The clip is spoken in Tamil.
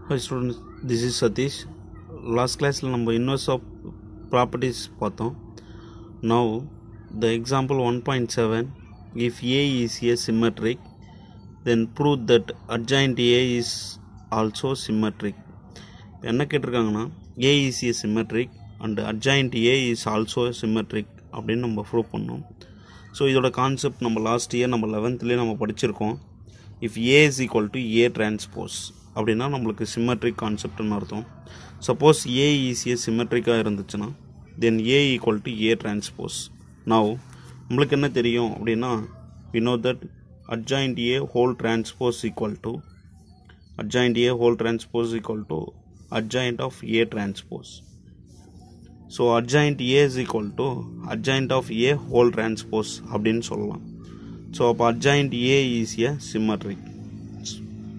Hi students, this is Satish. Last class நம்ம inverse of properties பார்த்தோம். Now the example 1.7, if A is a symmetric, then prove that adjoint A is also symmetric. என்ன கேட்டிருக்காங்கன்னா A is a symmetric and adjoint A is also symmetric அப்படின்னு நம்ம ப்ரூவ் பண்ணோம். ஸோ இதோட கான்செப்ட் நம்ம லாஸ்ட் இயர் நம்ம 11th நம்ம படிச்சிருக்கோம். If A is equal to A transpose அப்படின்னா நம்மளுக்கு சிம்மெட்ரிக் கான்செப்ட்னு அர்த்தம். சப்போஸ் A is a சிம்மெட்ரிக்காக இருந்துச்சுன்னா then A equal to A transpose. Now நம்மளுக்கு என்ன தெரியும் அப்படின்னா we know that adjoint A whole transpose equal to adjoint of A transpose. So adjoint A is equal to adjoint of A whole transpose அப்படின்னு சொல்லலாம். ஸோ அப்போ adjoint A is a symmetric.